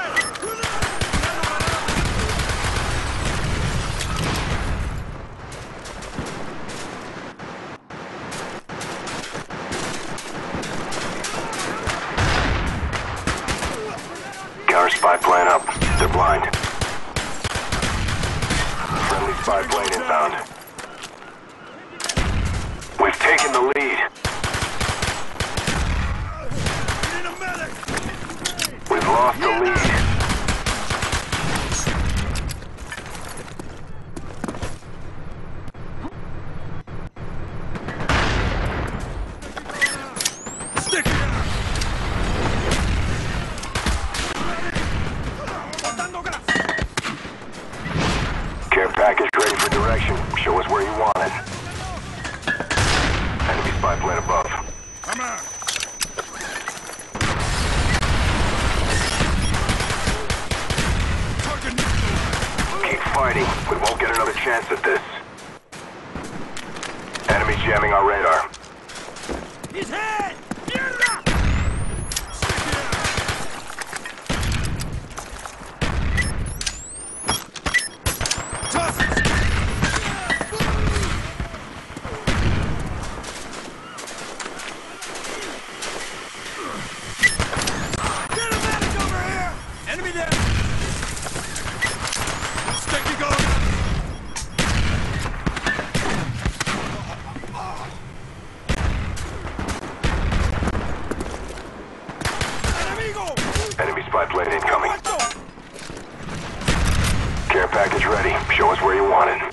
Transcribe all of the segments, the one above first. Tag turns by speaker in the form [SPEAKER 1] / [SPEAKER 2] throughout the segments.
[SPEAKER 1] Counter spy plane up. They're blind. Friendly spy plane inbound. We've taken the lead. We've lost the lead. Care package ready for direction. Show us where you want it. Enemy spy plane above.
[SPEAKER 2] Come on.
[SPEAKER 1] Keep fighting. We won't get another chance at this. Enemy jamming our radar.
[SPEAKER 2] His head! Mierda! Toss it! Get a medic over here! Enemy there! Sticky go!
[SPEAKER 1] Enemy spy plane incoming. Care package ready. Show us where you want it.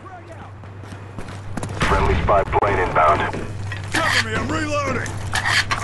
[SPEAKER 1] Friendly spy plane inbound.
[SPEAKER 2] Cover me, I'm reloading!